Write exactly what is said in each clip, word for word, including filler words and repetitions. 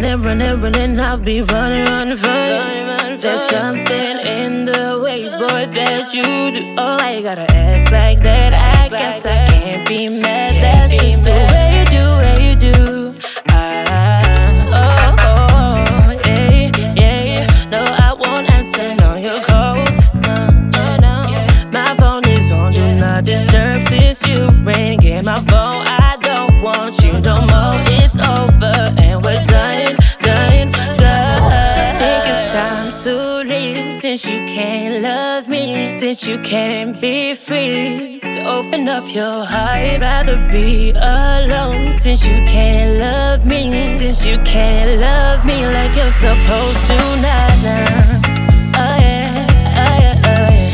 running, running, running, I'll be running, running, running. There's something in the way, boy, that you do. Oh, I gotta act like that. I guess I can't be mad. That's just the way you do, way you do. Ah, oh, oh, yeah, yeah. No, I won't answer on your calls. No, no, no. My phone is on do not disturb since you ringing my phone. I don't want you no more. It's over and we're done, done, done. I think it's time to leave since you can't love me, since you can't be free to open up your heart. I'd rather be alone since you can't love me, since you can't love me like you're supposed to. Nah, nah. Oh yeah, oh yeah, oh yeah.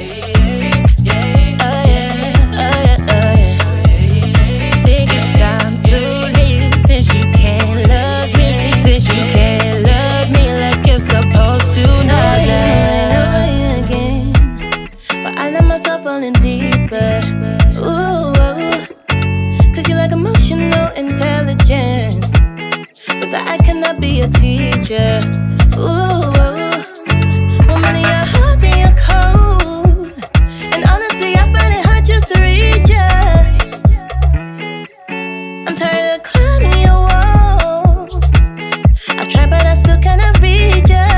Deeper, ooh, cause you like emotional intelligence, but I cannot be a teacher. Ooh, woman, you're hot and you're cold, and honestly, I find it hard just to reach ya. I'm tired of climbing your walls. I've tried, but I still cannot reach ya.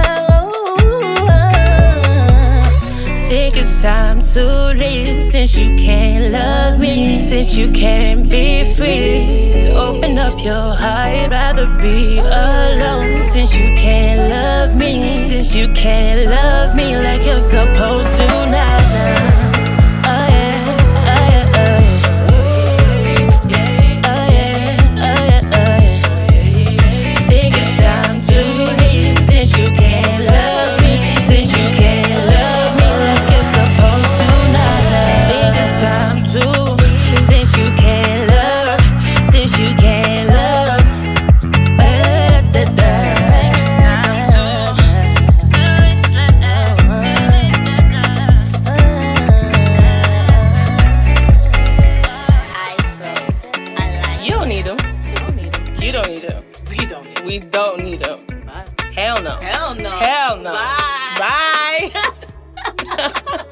Think it's time to leave since you can't love me, since you can't be free to open up your heart. I'd rather be alone since you can't love me, since you can't love me like you're supposed to. Nah, nah. Oh yeah, oh yeah, oh yeah. Oh yeah, oh yeah, oh yeah. Think it's time to leave since you can't love me, since you can't love me like you're supposed to. Nah, nah. Think it's time to, since you can't love, since you can't love. You don't need them. You don't need them. We don't need We don't need them. Bye. Hell no. Hell no. Hell no. Bye. Bye.